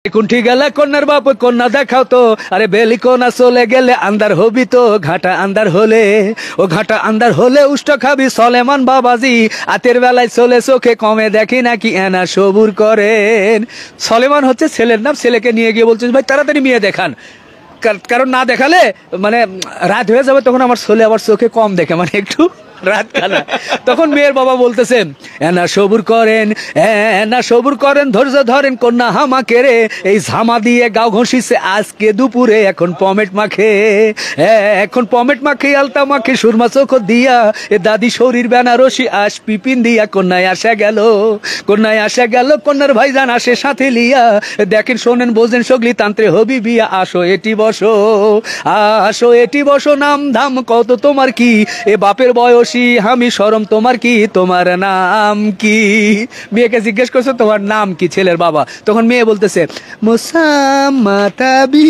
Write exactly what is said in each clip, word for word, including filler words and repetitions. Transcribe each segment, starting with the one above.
কুণ্ঠি গেলে কন্যার বাপ কন্যা দেখাও তো, আরে বেলি কোনা চলে গেলে আন্দার হবি তো, ঘাটা আন্দার হলে ও ঘাটা আন্দার হলে উষ্ট খাবি সলেমান বাবাজি, আতের বেলায় চলে চোখে কমে দেখি নাকি এনা সবুর করেন। সলেমান হচ্ছে ছেলের নাম, ছেলেকে নিয়ে গিয়ে বলছিস ভাই তাড়াতাড়ি মেয়ে দেখান, কারণ না দেখালে মানে রাত হয়ে যাবে, তখন আমার ছেলে আবার চোখে কম দেখে, মানে একটু রাত খানা। তখন মেয়ের বাবা বলতেছেন এনা সবুর করেন, এনা সবুর করেন, ধৈর্য ধরেন কন্যা হামাকে রে, এই ঝামা দিয়ে গাও ঘষিছে আজকে দুপুরে, এখন পমেট মাখে, এখন পমেট মাখে আলতা মাখে সুরমা চোখ দিয়া, এ দাদি শরীর বেনারসি আস পিপিন দিয়া, কন্যায় আসা গেল, কন্যায় আসা গেল, কন্যার ভাইজান আসে সাথে লিয়া, দেখেন শোনেন বোঝেন সগলি তান্ত্রে হবি বিয়া, আসো এটি বসো, আসো এটি বসো, নাম ধাম কত তোমার কি, এ বাপের বয়স আমি শরম তোমার কি, তোমার নাম কি? মেয়েকে জিজ্ঞেস করছে তোমার নাম কি ছেলের বাবা, তখন মেয়ে বলতেছে মোসাম্মাতাবি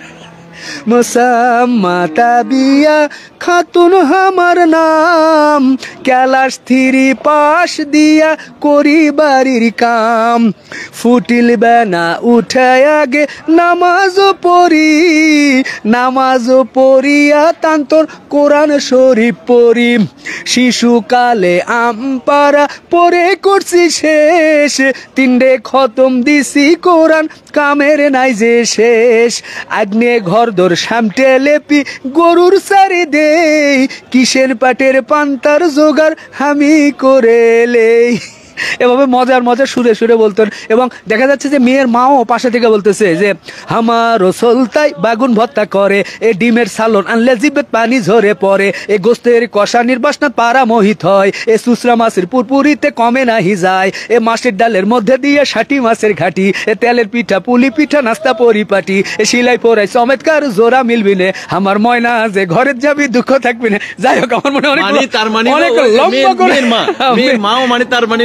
মোসাম্মাতাবিয়া খাতুন আমার নাম, ক্যালাস থ্রি পাশ দিয়া করি বাড়ির কাম, ফুটিল বেনা উঠায় আগে নামাজ পড়ি, নামাজ পড়িয়া তান্তর কোরআন শরীফ পড়ি, শিশুকালে আমপারা পড়ে করছি শেষ, তিনটে খতম দিছি কোরআন কামের নাই যে শেষ, আগ্নে ঘর দর সামটে লেপি গরুর সারি দেই, কিসের পাটের পান্তার জোগাড় আমি করে লেই। এভাবে মজার মজার সুরে সুরে বলতেন, এবং দেখা যাচ্ছে যে মেয়ের মাও পাশে থেকে বলতেছে যে আমার রসলতাই বাগুন ভর্তা করে, এ ডিমের সালন আনলে জিবেত পানি ঝরে পড়ে, এ গোস্তের কষা নির্বাসনাথ পাড়া মোহিত হয়, এ সুসরা মাছের পুরপুরিতে কমে নাহি যায়, এ মাছের ডালের মধ্যে দিয়ে ষাটি মাছের ঘাটি, এ তেলের পিঠা পুলি পিঠা নাস্তা পরিপাটি, এ সিলাই পরাই চমৎকার জোড়া মিলবি নে, আমার ময়না যে ঘরের যাবি দুঃখ থাকবি না। যাই হোক আমার মনে অনেক তার মানে অনেক লম্বা করে মাও মানে তার মানে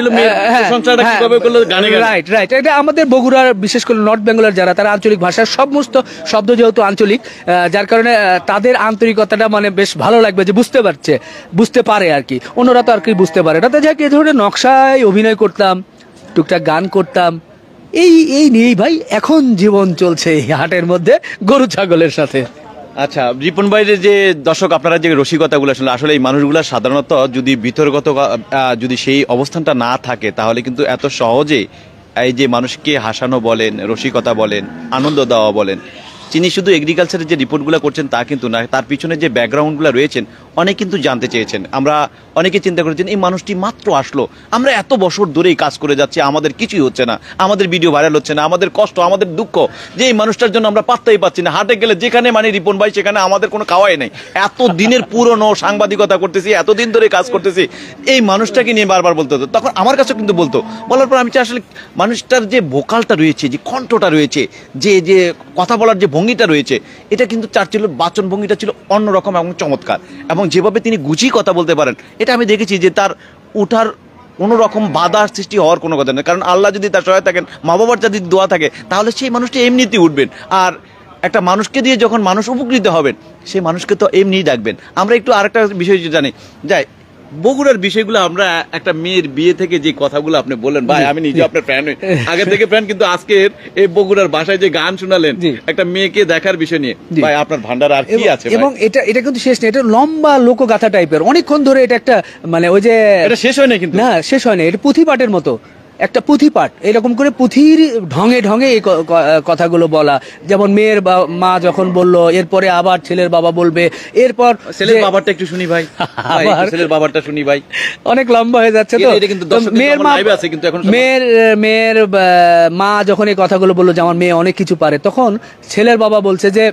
রাইট রাইট এটা আমাদের বগুড়ার বিশেষ করে নর্থ বেঙ্গলের যারা, তারা আঞ্চলিক ভাষার সমস্ত শব্দ যেহেতু আঞ্চলিক, যার কারণে তাদের আন্তরিকতাটা মানে বেশ ভালো লাগবে, যে বুঝতে পারছে বুঝতে পারে আর কি, অন্যরা তো আর কি বুঝতে পারে না। তো যাক এই ধরনের নকশায় অভিনয় করতাম, টুকটাক গান করতাম, এই এই নিয়েই ভাই এখন জীবন চলছে এই হাটের মধ্যে গরু ছাগলের সাথে। আচ্ছা রিপন ভাইয়ের যে দর্শক আপনারা যে রসিকতাগুলো আসলে আসলে এই মানুষগুলো সাধারণত যদি ভিতরগত যদি সেই অবস্থানটা না থাকে, তাহলে কিন্তু এত সহজে এই যে মানুষকে হাসানো বলেন, রসিকতা বলেন, আনন্দ দেওয়া বলেন, তিনি শুধু এগ্রিকালচারের যে রিপোর্টগুলো করছেন তা কিন্তু না, তার পিছনে যে ব্যাকগ্রাউন্ডগুলো রয়েছেন অনেক কিন্তু জানতে চেয়েছেন। আমরা অনেকে চিন্তা করেছেন এই মানুষটি মাত্র আসলো, আমরা এত বছর ধরেই কাজ করে যাচ্ছি, আমাদের কিছুই হচ্ছে না, আমাদের ভিডিও ভাইরাল হচ্ছে না, আমাদের কষ্ট আমাদের দুঃখ যে এই মানুষটার জন্য আমরা পাত্তাই পাচ্ছি না, হাটে গেলে যেখানে মানে রিপন ভাই সেখানে আমাদের কোনো খাওয়াই নেই, এত দিনের পুরনো সাংবাদিকতা করতেছি, এতদিন ধরে কাজ করতেছি, এই মানুষটাকে নিয়ে বারবার বলতে হতো। তখন আমার কাছে কিন্তু বলতো, বলার পর আমি আসলে মানুষটার যে ভোকালটা রয়েছে, যে কণ্ঠটা রয়েছে, যে যে কথা বলার যে ভঙ্গিটা রয়েছে, এটা কিন্তু তার ছিল বাচন ভঙ্গিটা ছিল অন্যরকম এবং চমৎকার, এবং যেভাবে তিনি গুছিয়ে কথা বলতে পারেন এটা আমি দেখেছি যে তার উঠার কোনো রকম বাধা সৃষ্টি হওয়ার কোনো কথা নেই, কারণ আল্লাহ যদি তার সহায় থাকেন, মা বাবার যদি দোয়া থাকে, তাহলে সেই মানুষটি এমনিতেই উঠবেন। আর একটা মানুষকে দিয়ে যখন মানুষ উপকৃত হবেন, সেই মানুষকে তো এমনিই ডাকবেন। আমরা একটু আরেকটা বিষয় জানি যাই, বগুড়ার বিষয়গুলো আমরা একটা মেয়ের বিয়ে থেকে যে কথাগুলো আপনি বললেন ভাই, আমি নিজে আপনার ফ্যান হই, আগে থেকে ফ্যান, কিন্তু আজকের এই বগুড়ার ভাষায় যে গান শোনালেন একটা মেয়েকে দেখার বিষয় নিয়ে, ভাই আপনার ভান্ডার আর কি আছে? এবং এটা এটা কিন্তু শেষ নেই, এটা লম্বা লোকগাথা টাইপের, অনেকক্ষণ ধরে এটা একটা মানে ওই যে এটা শেষ হয় না, কিন্তু না শেষ হয় না, এটা পুঁথিপাঠের মতো একটা পুঁথিপাঠ, এরকম করে পুঁথির ঢঙে ঢঙে এই কথাগুলো বলা, যেমন মেয়ের মা যখন বললো, এরপরে আবার ছেলের বাবা বলবে, এরপর ছেলের বাবারটা একটু শুনি ভাই, ছেলের বাবারটা শুনি ভাই, অনেক লম্বা হয়ে যাচ্ছে তো। মেয়ের মা মেয়ের মেয়ের মা যখন এই কথাগুলো বললো যে আমার মেয়ে অনেক কিছু পারে, তখন ছেলের বাবা বলছে যে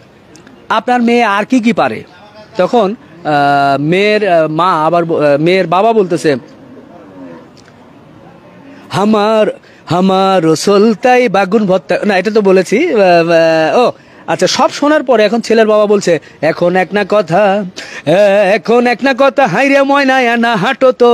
আপনার মেয়ে আর কি কি পারে, তখন মেয়ের মা আবার মেয়ের বাবা বলতেছে আমার আমার রসলতাই বাগুন ভর্তা, না এটা তো বলেছি, ও আচ্ছা, সব শোনার পরে এখন ছেলের বাবা বলছে, এখন এক না কথা, এখন এক না কথা, হাইরে ময়নায় না হাঁটো তো,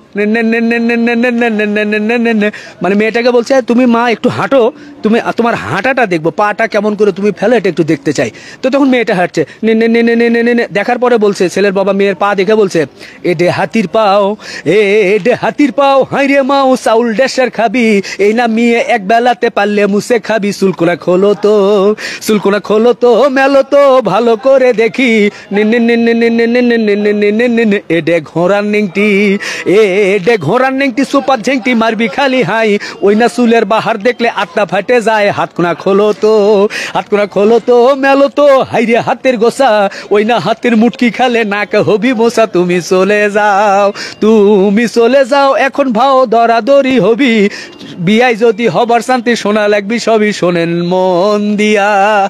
মানে মেয়েটাকে বলছে তুমি মা একটু হাঁটো, তুমি তোমার হাঁটাটা দেখবো, পাটা কেমন করে তুমি ফেলো এটা একটু দেখতে চাই। তো তখন মেয়েটা হাঁটছে, দেখার পরে বলছে ছেলের বাবা মেয়ের পা দেখে বলছে, এডে হাতির পাও, এডে হাতির পাও, হাইরে মাও চাউল ডেসার খাবি, এই না মেয়ে এক বেলাতে পারলে মুছে খাবি, চুলকোনা খোলো তো, চুলকোনা খোলো তো, মেলো তো ভালো করে দেখি, এডে ঘোড়ার নেংটি, এডে ঘোড়ার নেংটি, সুপার ঝেংটি মারবি খালি হাই, ওই না চুলের বাহার দেখলে আটটা ফাটে যায়, হাতকোনা খোলো তো, হাতকোনা খোলো তো, মেলো তো হাইরে হাতের গোসা, ওই না হাতের মুটকি খালে নাক হবি মোসা, তুমি চলে যাও, তুমি চলে যাও, এখন ভাও দরাদরি হবি, বিয়াই যদি হবার শান্তি শোনা লাগবি সবই শোনেন মন দিয়া।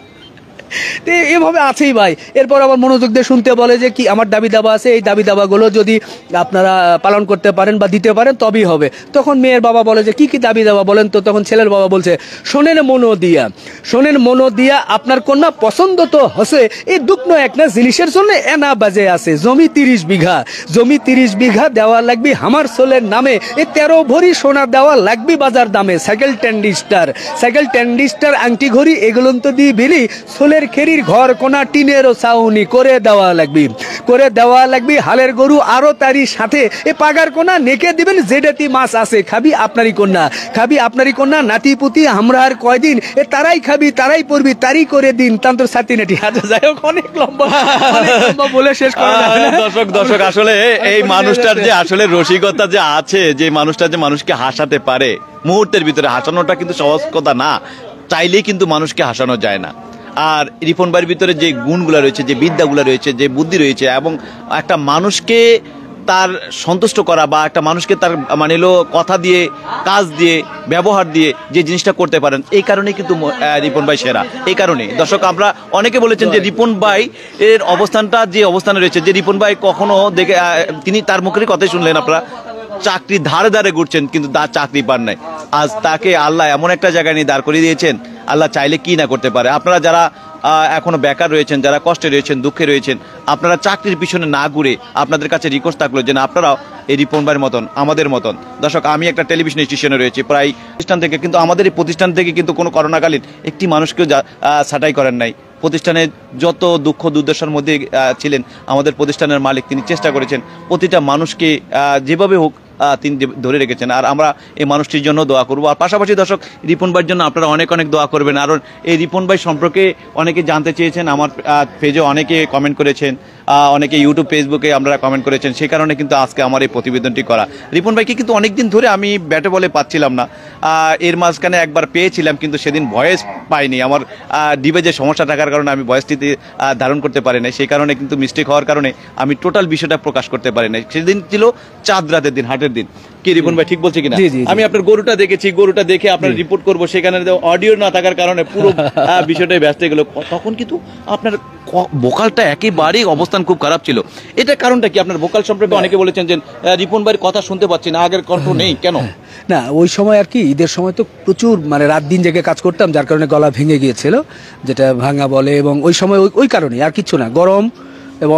এভাবে আছেই ভাই। এরপর আবার মনোযোগ দিয়ে শুনতে বলে যে কি আমার দাবি দাবা আছে, এই দাবি দাবাগুলো যদি আপনারা পালন করতে পারেন বা দিতে পারেন তবেই হবে। তখন মেয়ের বাবা বলে যে কি কি দাবি দাবা বলেন তো। তখন ছেলের বাবা বলছে, শোনেন মনো দিয়া, শোনেন মনো দিয়া, আপনার কন্যা পছন্দ তো হসে, এই দুগ্ন এক না জিনিসের জন্য এনা বাজে আছে, জমি তিরিশ বিঘা, জমি তিরিশ বিঘা দেওয়া লাগবে আমার সোলের নামে, এই তেরো ভরি সোনা দেওয়া লাগবে বাজার দামে, সাইকেল টেন্ডিস্টার, সাইকেল টেন্ডিস্টার, আংটি ঘড়ি এগুলো তো দিয়ে বিলি, সোলের খেরির ঘর কোনা টিনেরও ছাউনি করে দেওয়া লাগবে, করে দেওয়া লাগবে, হালের গরু আরো তারই সাথে, এ পাগার কোনা নেকে দিবেন, জেডেতি মাছ আছে খাবি আপনারই কন্যা, খাবি আপনারই কন্যা, নাতি পুতি আমরা আর কয়দিন, এ তারাই খাবি তারাই পড়বি তারই করে দিন, তান্তর সাথী নাটি। আচ্ছা যাই হোক, অনেক লম্বা, অনেক লম্বা বলে শেষ করা যাবে না। দর্শক দর্শক আসলে এই মানুষটার যে আসলে রসিকতা যে আছে, যে মানুষটা যে মানুষকে হাসাতে পারে মুহূর্তের ভিতরে, হাসানোটা কিন্তু সহজ কথা না, চাইলেই কিন্তু মানুষকে হাসানো যায় না। আর রিপন ভাইয়ের ভিতরে যে গুণগুলো রয়েছে, যে বিদ্যাগুলো রয়েছে, যে বুদ্ধি রয়েছে, এবং একটা মানুষকে তার সন্তুষ্ট করা বা একটা মানুষকে তার মানে হলো কথা দিয়ে, কাজ দিয়ে, ব্যবহার দিয়ে যে জিনিসটা করতে পারেন, এই কারণেই কিন্তু রিপন ভাই সেরা। এই কারণে দর্শক আমরা অনেকে বলেছেন যে রিপন ভাই এর অবস্থানটা যে অবস্থানে রয়েছে, যে রিপন ভাই কখনো দেখে তিনি তার মুখেরই কথাই শুনলেন আপনারা, চাকরি ধারে ধারে ঘুরছেন কিন্তু তার চাকরি পান নাই। আজ তাকে আল্লাহ এমন একটা জায়গায় নিয়ে দাঁড় করিয়ে দিয়েছেন, আল্লাহ চাইলে কি না করতে পারে। আপনারা যারা এখনো বেকার রয়েছেন, যারা কষ্টে রয়েছেন, দুঃখে রয়েছেন, আপনারা চাকরির পিছনে না ঘুরে আপনাদের কাছে রিকোয়েস্ট থাকলো যে আপনারাও এই রিপন ভাইয়ের মতন, আমাদের মতন। দর্শক আমি একটা টেলিভিশন স্টেশনে রয়েছি প্রায় প্রতিষ্ঠান থেকে, কিন্তু আমাদের এই প্রতিষ্ঠান থেকে কিন্তু কোনো করোনাকালীন একটি মানুষকেও ছাঁটাই করেন নাই। প্রতিষ্ঠানের যত দুঃখ দুর্দশার মধ্যে ছিলেন আমাদের প্রতিষ্ঠানের মালিক, তিনি চেষ্টা করেছেন প্রতিটা মানুষকে যেভাবে হোক তিনি ধরে রেখেছেন। আর আমরা এই মানুষটির জন্য দোয়া করবো। আর পাশাপাশি দর্শক রিপন ভাইয়ের জন্য আপনারা অনেক অনেক দোয়া করবেন। আর এই রিপন ভাই সম্পর্কে অনেকে জানতে চেয়েছেন, আমার পেজে অনেকে কমেন্ট করেছেন, অনেকে ইউটিউব ফেসবুকে আপনারা কমেন্ট করেছেন, সেই কারণে কিন্তু আজকে আমার এই প্রতিবেদনটি করা। রিপন ভাইকে কিন্তু অনেকদিন ধরে আমি ব্যাটে বলে পাচ্ছিলাম না, এর মাঝখানে একবার পেয়েছিলাম কিন্তু সেদিন ভয়েস পাইনি, আমার ডিভাইসের সমস্যা থাকার কারণে আমি ভয়েসটিতে ধারণ করতে পারি নাই, সেই কারণে কিন্তু মিস্টেক হওয়ার কারণে আমি টোটাল বিষয়টা প্রকাশ করতে পারি নাই। সেদিন ছিল চাঁদ রাতের দিন, হাটের দিন। কি রিপন ভাই ঠিক বলছে কিনা? আমি আপনার গরুটা দেখেছি, গরুটা দেখে আপনার রিপোর্ট করবো, সেখানে অডিও না থাকার কারণে পুরো বিষয়টাই ব্যস্ত হয়ে গেল। তখন কিন্তু আপনার ভোকালটা একেবারেই অবস্থান খুব খারাপ ছিল। এটা কারণটা কি? আপনার ভোকাল সম্পর্কে অনেকে বলেছেন যে রিপন ভাইয়ের কথা শুনতে পাচ্ছি না, আগের কণ্ঠ নেই, কেন? না ওই সময় আর কি ঈদের সময় তো প্রচুর মানে রাত দিন জেগে কাজ করতাম, যার কারণে গলা ভেঙে গিয়েছিল, যেটা ভাঙা বলে। এবং ওই সময় ওই কারণে আর কিছু না, গরম এবং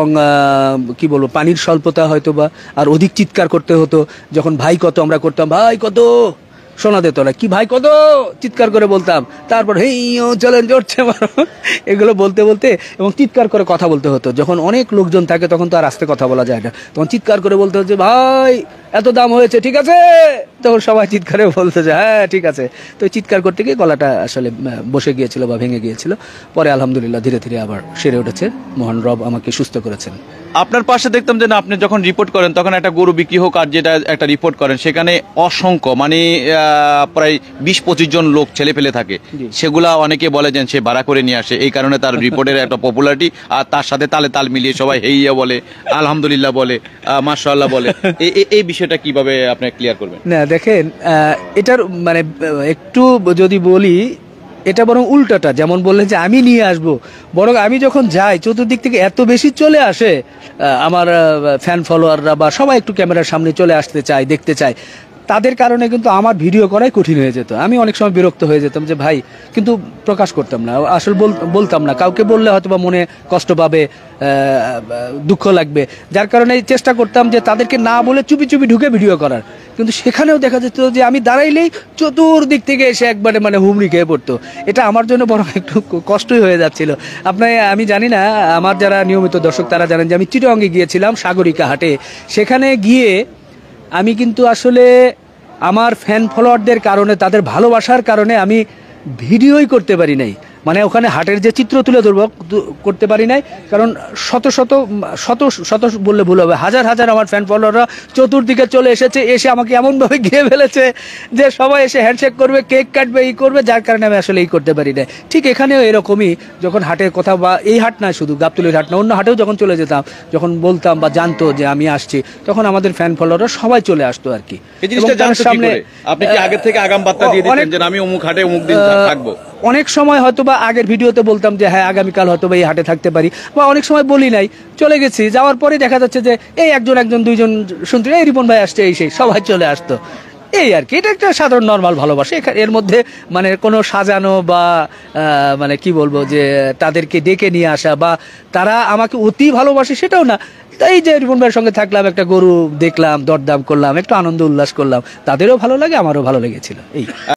কি বলবো পানির স্বল্পতা হয়তো বা, আর অধিক চিৎকার করতে হতো। যখন ভাই কত আমরা করতাম, ভাই কত শোনা দিত না, কি ভাই কত চিৎকার করে বলতাম, তারপর হেই চলেন জড়ছে এগুলো বলতে বলতে এবং চিৎকার করে কথা বলতে হতো। যখন অনেক লোকজন থাকে তখন তো আর আস্তে কথা বলা যায় না, তখন চিৎকার করে বলতে হচ্ছে ভাই এত দাম হয়েছে ঠিক আছে, তখন সবাই চিৎকারে বলতে যে হ্যাঁ ঠিক আছে। তো চিৎকার করতে গিয়ে গলাটা আসলে বসে গিয়েছিল বা ভেঙে গিয়েছিল। পরে আলহামদুলিল্লাহ ধীরে ধীরে আবার সেরে উঠেছে, মহান রব আমাকে সুস্থ করেছেন। আপনার পাশে দেখতাম যে না, আপনি যখন রিপোর্ট করেন তখন একটা গরু বিক্রি হোক আর যেটা একটা রিপোর্ট করেন, সেখানে অসংখ্য মানে প্রায় বিশ পঁচিশ জন লোক ছেলে ফেলে থাকে, সেগুলা অনেকে বলে যে সে ভাড়া করে নিয়ে আসে, এই কারণে তার রিপোর্টের একটা পপুলারিটি, আর তার সাথে তালে তাল মিলিয়ে সবাই হেইয়া বলে, আলহামদুলিল্লাহ বলে, মাশাআল্লাহ বলে। এই বিষয়টা কিভাবে আপনি ক্লিয়ার করবেন? না দেখেন, এটার মানে একটু যদি বলি, এটা বরং উল্টাটা, যেমন বললেন যে আমি নিয়ে আসবো, বরং আমি যখন যাই চতুর্দিক থেকে এত বেশি চলে আসে আমার ফ্যান ফলোয়াররা বা সবাই একটু ক্যামেরার সামনে চলে আসতে চায়, দেখতে চায়। তাদের কারণে কিন্তু আমার ভিডিও করাই কঠিন হয়ে যেত। আমি অনেক সময় বিরক্ত হয়ে যেতাম যে ভাই, কিন্তু প্রকাশ করতাম না, আসলে বলতাম না। কাউকে বললে হয়তো বা মনে কষ্ট পাবে, দুঃখ লাগবে, যার কারণে চেষ্টা করতাম যে তাদেরকে না বলে চুপি চুপি ঢুকে ভিডিও করার। কিন্তু সেখানেও দেখা যেত যে আমি দাঁড়াইলেই চতুর্দিক থেকে এসে একবারে মানে হুমড়ি খেয়ে পড়তো। এটা আমার জন্য বরং একটু কষ্টই হয়ে যাচ্ছিল। আপনার আমি জানি না, আমার যারা নিয়মিত দর্শক তারা জানেন যে আমি চিটাগংয়ে গিয়েছিলাম সাগরিকা হাটে। সেখানে গিয়ে আমি কিন্তু আসলে আমার ফ্যান ফলোয়ারদের কারণে, তাদের ভালোবাসার কারণে আমি ভিডিওই করতে পারি নাই। মানে ওখানে হাটের যে চিত্র তুলে ধরবো করতে পারি নাই, কারণ শত শত শত শত বললে ভুল হবে, হাজার হাজার আমার ফ্যান ফলোয়াররা চতুর্দিকে চলে এসেছে, এসে আমাকে এমনভাবে ঘিরে ফেলেছে যে সবাই এসে হ্যান্ডশেক করবে, কেক কাটবে, এই করবে, যার কারণে আমি আসলে এই করতে পারি না। ঠিক এখানেও এরকমই, যখন হাটের কথা, বা এই হাট না শুধু গাবতলীর হাট না, অন্য হাটেও যখন চলে যেতাম, যখন বলতাম বা জানতো যে আমি আসছি, তখন আমাদের ফ্যান ফলোয়াররা সবাই চলে আসতো আর কি। সামনে আপনি কি আগে থেকে আগাম বার্তা দিয়ে দিতেন যে আমি অমুক হাটে অমুক দিন থাকবো? অনেক সময় হয়তো বা আগের ভিডিওতে বলতাম যে হ্যাঁ আগামীকাল হয়তো বা এই হাটে থাকতে পারি, বা অনেক সময় বলি নাই, চলে গেছি, যাওয়ার পরে দেখা যাচ্ছে যে এই একজন একজন দুইজন শুনতে, এই রিপন ভাই আসছে, এই সেই সবাই চলে আসতো, এই আর কি। এটা একটা সাধারণ নর্মাল ভালোবাসা, এর মধ্যে মানে কোনো সাজানো বা মানে কি বলবো যে তাদেরকে ডেকে নিয়ে আসা বা তারা আমাকে অতি ভালোবাসে সেটাও না। তাই যে রিপন ভাইয়ের সঙ্গে থাকলাম, একটা গরু দেখলাম, দরদাম করলাম, একটু আনন্দ উল্লাস করলাম, তাদেরও ভালো লাগে, আমারও ভালো লেগেছিল এই।